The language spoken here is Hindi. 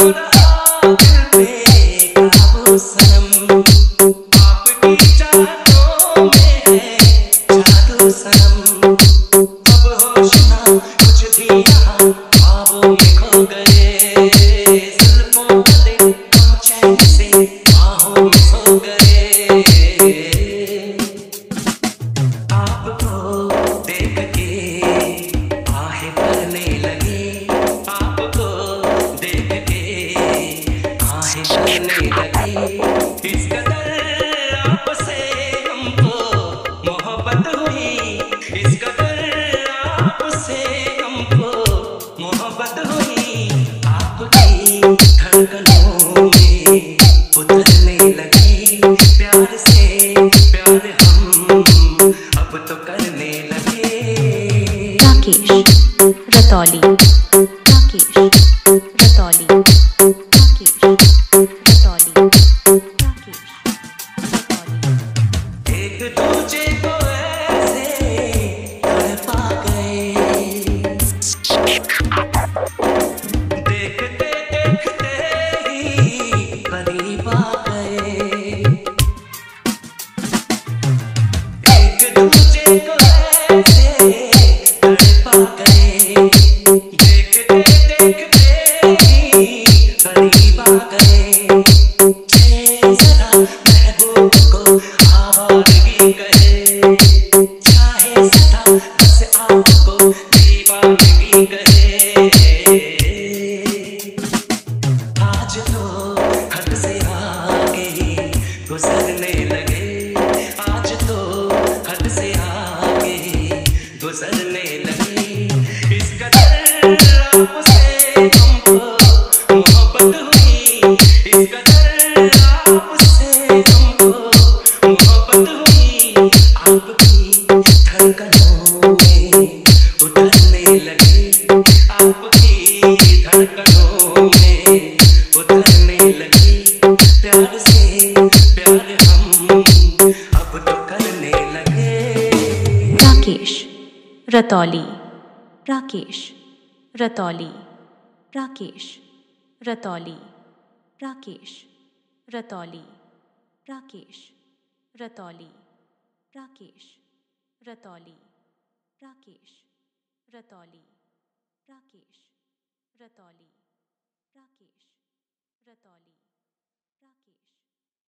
रहा दिल पे काबू सनम, आपकी चाहतों में है जादू सनम। अब होश ना कुछ भी यहाँ ख्वाबों में खो गए, जुल्फों वाले हम चैन से बाहों में सो गए। आपको देख के आहें भरने लगी, आपको देख के आहें भरने लगी। इस कदर आपसे हमको मोहब्बत हुई, इस कदर आपसे हमको मोहब्बत हुई। आपकी धड़कनों में उतरने लगी, प्यार से प्यार हम अब तो करने लगे। राकेश रतौली, राकेश रतौली, राकेश रतौली, राकेश रतौली। एक दूजे को ऐसे तड़पा गए, देखते देखते ही करीब आ गए। एक दूजे को ऐसे तड़पा गए, देखते देखते ही करीब आ गए। जरा महबूब को आवारगी कहे, चाहे सदा बस आपको दीवानगी कहे। आज तो हद से आगे ही गुजरने लगे, आज तो हद से आगे ही गुजरने लगे। इस कदर आपसे हमको मोहब्बत हुई, इस कदर आपसे हमको मोहब्बत हुई। आपकी धड़कनों में उतरने लगी, आपकी धड़कनों में उतरने लगी। प्यार से प्यार हम अब तो करने लगे। राकेश रतौली, राकेश रतौली, राकेश रतौली, राकेश रतौली, राकेश रतौली, राकेश रतौली, राकेश रतौली, राकेश रतौली, राकेश रतौली।